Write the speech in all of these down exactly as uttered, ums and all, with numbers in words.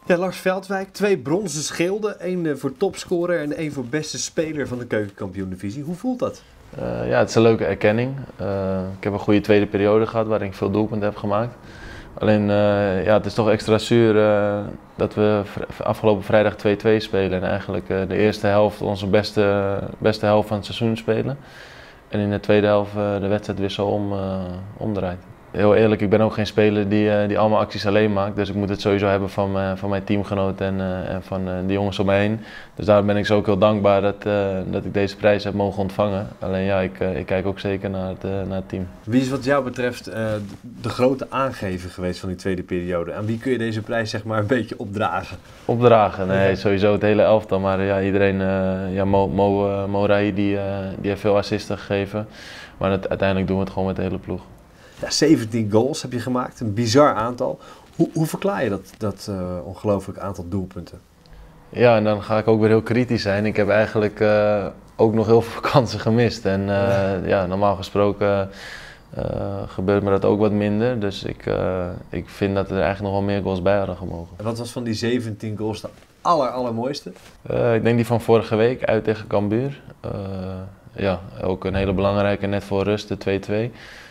Ja, Lars Veldwijk, twee bronzen schilden. één voor topscorer en één voor beste speler van de Keukenkampioen-divisie. Hoe voelt dat? Uh, ja, het is een leuke erkenning. Uh, ik heb een goede tweede periode gehad waarin ik veel doelpunten heb gemaakt. Alleen, uh, ja, het is toch extra zuur uh, dat we afgelopen vrijdag twee-twee spelen en eigenlijk uh, de eerste helft onze beste, beste helft van het seizoen spelen. En in de tweede helft uh, de wedstrijd weer zo om, uh, omdraait. Heel eerlijk, ik ben ook geen speler die, uh, die allemaal acties alleen maakt. Dus ik moet het sowieso hebben van, uh, van mijn teamgenoten en, uh, en van uh, de jongens om me heen. Dus daarom ben ik zo ook heel dankbaar dat, uh, dat ik deze prijs heb mogen ontvangen. Alleen ja, ik, uh, ik kijk ook zeker naar het, uh, naar het team. Wie is wat jou betreft uh, de grote aangever geweest van die tweede periode? Aan wie kun je deze prijs zeg maar een beetje opdragen? Opdragen? Nee, ja. Sowieso het hele elftal. Maar uh, ja, iedereen, uh, ja, Mo, Mo, uh, Mo Rai, die, uh, die heeft veel assisten gegeven. Maar het, uiteindelijk doen we het gewoon met de hele ploeg. Ja, zeventien goals heb je gemaakt, een bizar aantal. Hoe, hoe verklaar je dat, dat uh, ongelooflijk aantal doelpunten? Ja, en dan ga ik ook weer heel kritisch zijn. Ik heb eigenlijk uh, ook nog heel veel kansen gemist. En uh, ja. ja, normaal gesproken uh, gebeurt me dat ook wat minder. Dus ik, uh, ik vind dat er eigenlijk nog wel meer goals bij hadden gemogen. En wat was van die zeventien goals de aller, allermooiste? Uh, ik denk die van vorige week uit tegen Cambuur. Uh, ja, ook een hele belangrijke, net voor rust, de twee-twee.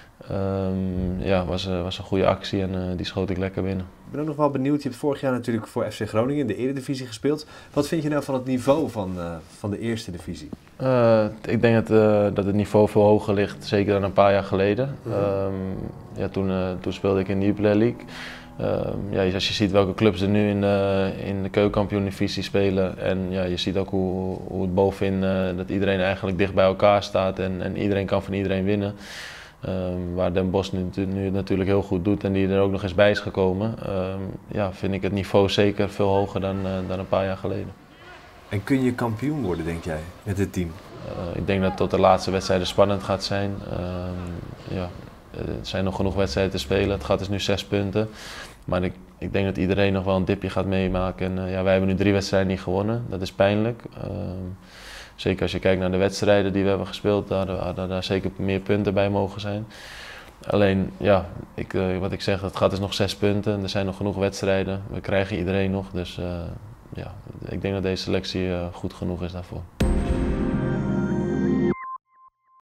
Um, ja, was, uh, was een goede actie en uh, die schoot ik lekker binnen. Ik ben ook nog wel benieuwd, je hebt vorig jaar natuurlijk voor F C Groningen in de Eredivisie gespeeld. Wat vind je nou van het niveau van, uh, van de Eerste Divisie? Uh, ik denk dat, uh, dat het niveau veel hoger ligt, zeker dan een paar jaar geleden. Mm-hmm. um, ja, toen, uh, toen speelde ik in de Jupiler League. Um, ja, als je ziet welke clubs er nu in de, in de Keukenkampioen-divisie spelen en ja, je ziet ook hoe, hoe het bovenin, uh, dat iedereen eigenlijk dicht bij elkaar staat en, en iedereen kan van iedereen winnen. Um, waar Den Bosch nu, nu natuurlijk heel goed doet en die er ook nog eens bij is gekomen, um, ja, vind ik het niveau zeker veel hoger dan, uh, dan een paar jaar geleden. En kun je kampioen worden, denk jij, met dit team? Uh, ik denk dat tot de laatste wedstrijden spannend gaat zijn. Um, ja, er zijn nog genoeg wedstrijden te spelen, het gaat dus nu zes punten. Maar ik, ik denk dat iedereen nog wel een dipje gaat meemaken. En, uh, ja, wij hebben nu drie wedstrijden niet gewonnen, dat is pijnlijk. Um, Zeker als je kijkt naar de wedstrijden die we hebben gespeeld, daar hadden daar zeker meer punten bij mogen zijn. Alleen, ja, ik, uh, wat ik zeg, het gaat dus nog zes punten. Er zijn nog genoeg wedstrijden. We krijgen iedereen nog. Dus uh, ja, ik denk dat deze selectie uh, goed genoeg is daarvoor.